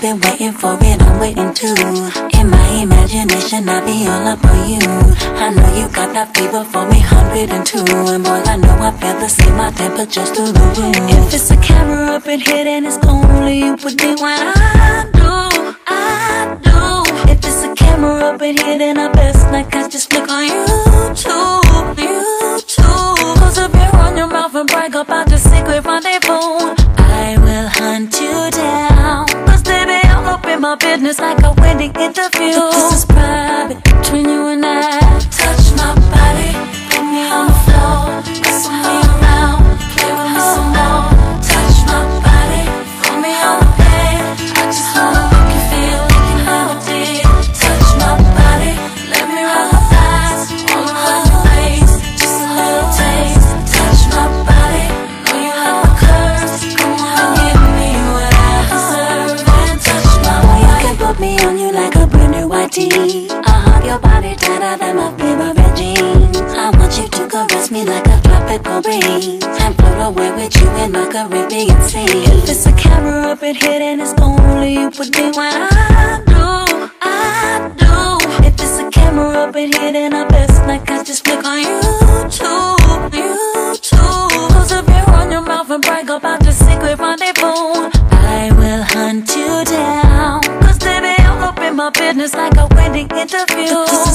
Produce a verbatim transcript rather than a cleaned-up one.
been waiting for it, I'm waiting too. In my imagination, I be all up on you. I know you got that fever for me, one hundred and two. And boy, I know I feel the same, my temperature's through the roof. If it's a camera up in here, then it's only you with me when I do, I do. If it's a camera up in here, then I best like I just flick on YouTube, YouTube. Close up your on your mouth and brag about the secret rendezvous. I will hunt you down, cause baby, I'm up in my business like a wedding interview. But this is private, between you and I. Touch my body, put me on the floor, wrestle me around, play with me some more. Touch my body, put me on the bed, I just wanna make you feel like you never did. Touch my body, let me roll my thighs, all around your face, just a little taste. Touch my body, know you have my curves, come on, give me what I deserve. And touch my body, you can put me on you like a brand new white tee. I'll hug your body tighter than my favorite jeans. I want you to caress me like a tropical breeze and float away with you in my Caribbean sea. If it's a camera up in here, then it's only you with me when I do, I do. If it's a camera up in here, then I best like I just flick on YouTube, YouTube. Close up your on your mouth and brag about the secret rendezvous. I will hunt you down, cause baby, I'm up in my business like a wedding interview.